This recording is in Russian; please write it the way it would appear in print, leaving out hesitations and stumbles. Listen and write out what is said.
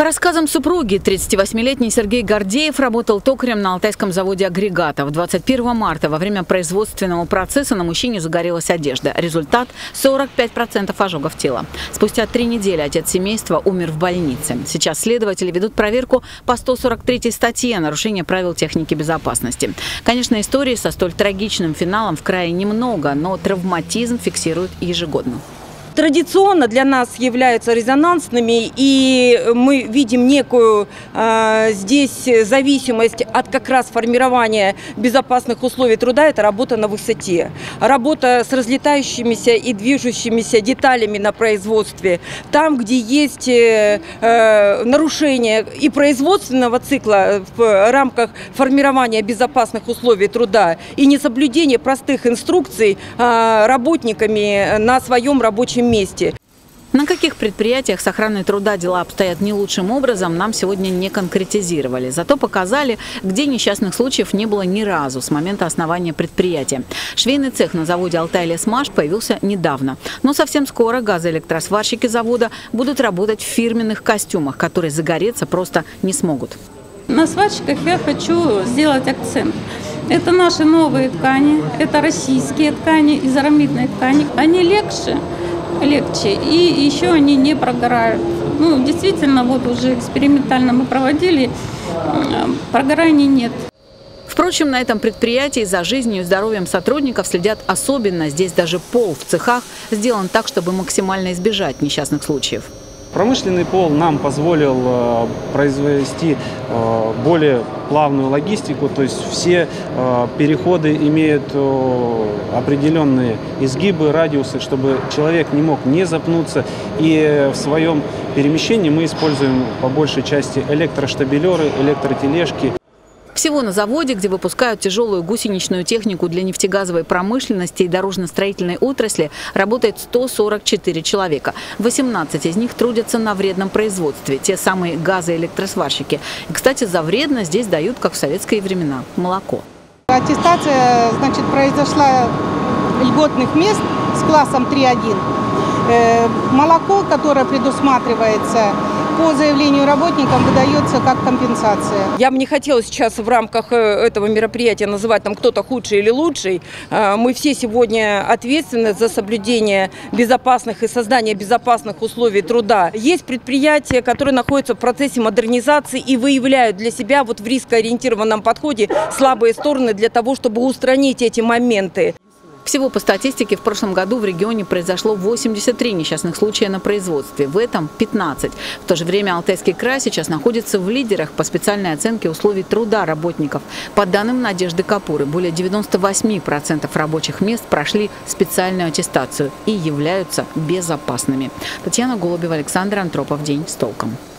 По рассказам супруги, 38-летний Сергей Гордеев работал токарем на Алтайском заводе агрегатов. 21 марта во время производственного процесса на мужчине загорелась одежда. Результат – 45% ожогов тела. Спустя 3 недели отец семейства умер в больнице. Сейчас следователи ведут проверку по 143 статье «Нарушение правил техники безопасности». Конечно, историй со столь трагичным финалом в крае немного, но травматизм фиксируют ежегодно. Традиционно для нас являются резонансными, и мы видим некую здесь зависимость от как раз формирования безопасных условий труда. Это работа на высоте, работа с разлетающимися и движущимися деталями на производстве. Там, где есть нарушение и производственного цикла в рамках формирования безопасных условий труда и несоблюдение простых инструкций работниками на своем рабочем месте. На каких предприятиях с охраной труда дела обстоят не лучшим образом, нам сегодня не конкретизировали. Зато показали, где несчастных случаев не было ни разу с момента основания предприятия. Швейный цех на заводе «Алтайлесмаш» появился недавно. Но совсем скоро газоэлектросварщики завода будут работать в фирменных костюмах, которые загореться просто не смогут. На сварщиках я хочу сделать акцент. Это наши новые ткани, это российские ткани из арамидной ткани. Они легче, и еще они не прогорают. Ну, действительно, вот уже экспериментально мы проводили, прогораний нет. Впрочем, на этом предприятии за жизнью и здоровьем сотрудников следят особенно. Здесь даже пол в цехах сделан так, чтобы максимально избежать несчастных случаев. Промышленный пол нам позволил произвести более плавную логистику, то есть все переходы имеют определенные изгибы, радиусы, чтобы человек не мог не запнуться. И в своем перемещении мы используем по большей части электроштабелеры, электротележки. Всего на заводе, где выпускают тяжелую гусеничную технику для нефтегазовой промышленности и дорожно-строительной отрасли, работает 144 человека. 18 из них трудятся на вредном производстве, те самые газоэлектросварщики. И, кстати, за вредно здесь дают, как в советские времена, молоко. Аттестация, значит, произошла льготных мест с классом 3.1. Молоко, которое предусматривается по заявлению работникам, выдается как компенсация. Я бы не хотела сейчас в рамках этого мероприятия называть там кто-то худший или лучший. Мы все сегодня ответственны за соблюдение безопасных и создание безопасных условий труда. Есть предприятия, которые находятся в процессе модернизации и выявляют для себя вот в рискоориентированном подходе слабые стороны для того, чтобы устранить эти моменты. Всего по статистике в прошлом году в регионе произошло 83 несчастных случая на производстве. В этом 15. В то же время Алтайский край сейчас находится в лидерах по специальной оценке условий труда работников. По данным Надежды Капуры, более 98% рабочих мест прошли специальную аттестацию и являются безопасными. Татьяна Голубева, Александр Антропов. День с толком.